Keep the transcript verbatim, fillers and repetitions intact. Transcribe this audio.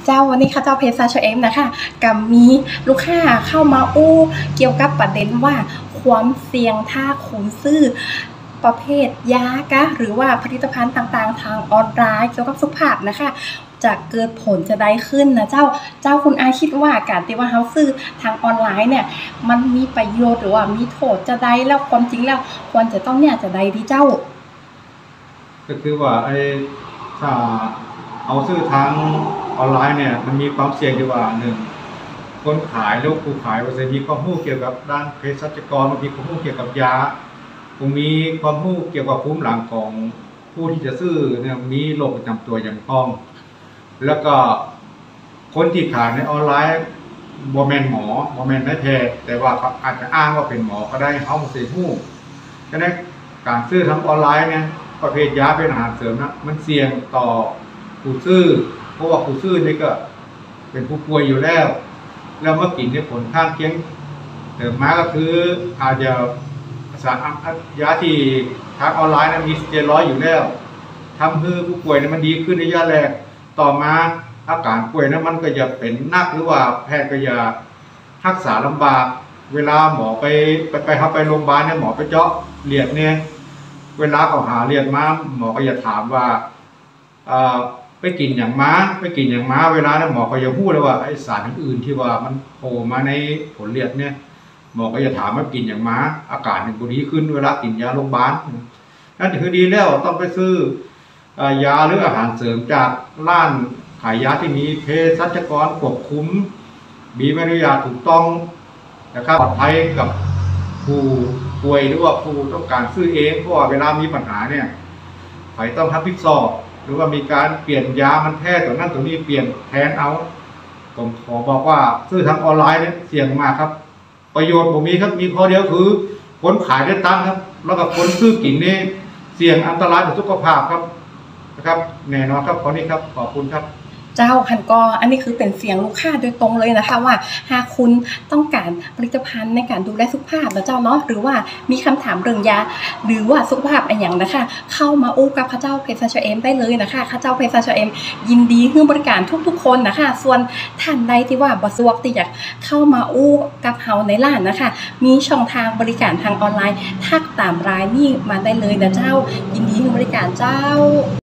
เจ้าวันนี้ค่ะเจ้าเพจซาชเอ็มนะคะกับมีลูกค้าเข้ามาอู้เกี่ยวกับประเด็นว่าความเสี่ยงถ้าคุณซื้อประเภทยากะหรือว่าผลิตภัณฑ์ต่างๆทางออนไลน์เกี่ยวกับสุขภาพนะคะจะเกิดผลจะได้ขึ้นนะเจ้าเจ้าคุณอาคิดว่าการที่ว่าเฮาซื้อทางออนไลน์เนี่ยมันมีประโยชน์หรือว่ามีโทษจะได้แล้วความจริงแล้วควรจะต้องเนี่ยจะได้ดีเจ้าก็คือว่าไอ้ถ้าเอาซื้อทางออนไลน์เนี่ยมันมีความเสี่ยงที่ว่าหนึ่งคนขายแล้วผู้ขายบางทีมีความรู้เกี่ยวกับด้านเภสัชกรบางทีความรู้เกี่ยวกับยาคงมีความรู้เกี่ยวกับภูมิหลังของผู้ที่จะซื้อเนี่ยมีโรคประจำตัวอย่างพ้องแล้วก็คนที่ขายในออนไลน์บอแมนหมอบอแมนนายแพทย์แต่ว่าอาจจะอ้างว่าเป็นหมอก็ได้เขามาเสียหู้ฉะนั้นการซื้อทางออนไลน์เนี่ยประเภทยาเป็นอาหารเสริมนะมันเสี่ยงต่อผู้ซื้อเพราะว่าผู้ซื้อนี่ก็เป็นผู้ป่วยอยู่แล้วแล้วเมื่อกินเนี่ยผลข้างเคียงเติมมาก็คืออาจจะสารยาที่ทางออนไลน์นั้นมีสเตียรอยด์อยู่แล้วทำให้ผู้ป่วยเนี่ยมันดีขึ้นในระยะแรกต่อมาอาการป่วยนั้นมันก็จะเป็นนักหรือว่าแพทย์ก็จะรักษาลำบากเวลาหมอไปไปไปเข้าไปโรงพยาบาลเนี่ยหมอไปเจาะเลือดเนี่ยเวลาเขาหาเลือดมาหมอก็จะถามว่าไปกินอย่างม้าไปกินอย่างม้าเวลาเนี่ยหมอก็จะพูดเลยว่าไอสารอื่นที่ว่ามันโผล่มาในผลเลือดเนี่ยหมอก็จะถามว่ากินอย่างม้าอาการมันดีขึ้นเวลากินยาโรงพยาบาลนั่นคือดีแล้วต้องไปซื้อยาหรืออาหารเสริมจากร้านขายยาที่มีเภสัชกรควบคุมมีใบอนุญาตถูกต้องนะครับปลอดภัยกับผู้ป่วยหรือว่าผู้ต้องการซื้อเองเพราะว่าเวลามีปัญหาเนี่ยใครต้องทำพิจารณาหรือว่ามีการเปลี่ยนยามันแพ้ตัวนั้นตัวนี้เปลี่ยนแทนเอาผมขอบอกว่าซื้อทางออนไลน์เนี่ยเสี่ยงมากครับประโยชน์ผมมีครับมีข้อเดียวคือคนขายได้ตังค์ครับแล้วก็คนซื้อกินนี่เสี่ยงอันตรายต่อสุขภาพครับนะครับแน่นอนครับขอนี้ครับขอบคุณครับเจ้าคันก็อันนี้คือเป็นเสียงลูกค้าโดยตรงเลยนะคะว่าหากคุณต้องการผลิตภัณฑ์ในการดูแลสุขภาพนะเจ้าเนาะหรือว่ามีคำถามเรื่องยาหรือว่าสุขภาพอะไรอย่างนะคะเข้ามาอู้กับข้าเจ้าเพจซาชเอ็มได้เลยนะคะข้าเจ้าเพจซาชเอ็มยินดีให้บริการทุกๆคนนะคะส่วนท่านใดที่ว่าบ่สะดวกที่อยากเข้ามาอู้กับเฮาในร้านนะคะมีช่องทางบริการทางออนไลน์ทักตามรายนี้มาได้เลยนะเจ้ายินดีให้บริการเจ้า